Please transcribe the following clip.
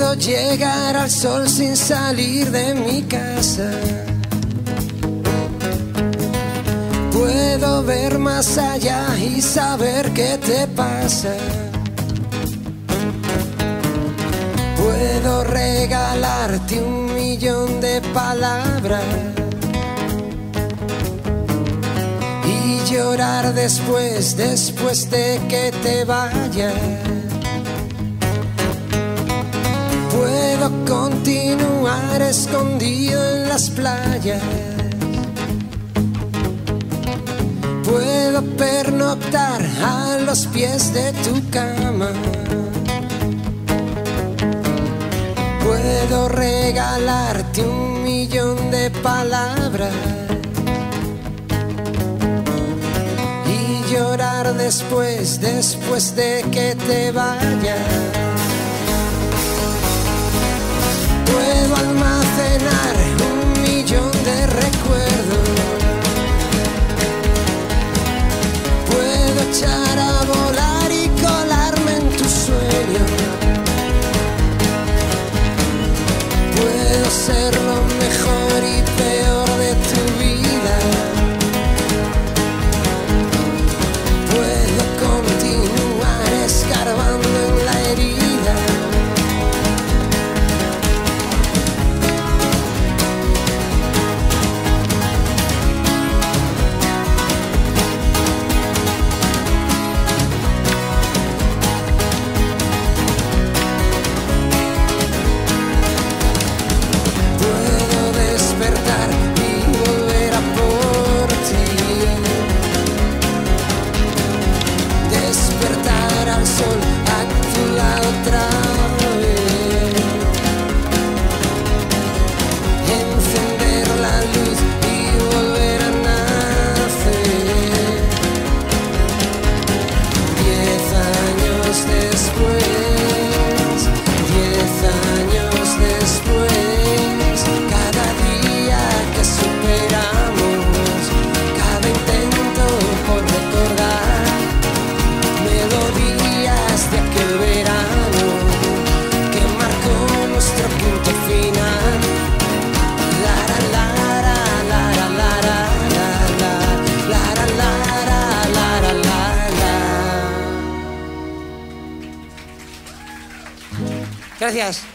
Puedo llegar al sol sin salir de mi casa. Puedo ver más allá y saber qué te pasa. Puedo regalarte 1.000.000 de palabras y llorar después de que te vayas. Puedo continuar escondido en las playas. Puedo pernoctar a los pies de tu cama. Puedo regalarte 1.000.000 de palabras y llorar después de que te vayas. Puedo almacenar 1.000.000 de recuerdos. Puedo echar a volar y colarme en tus sueños. Puedo ser lo mejor y peor de tu vida. Puedo continuar escarbando en la herida. Gracias.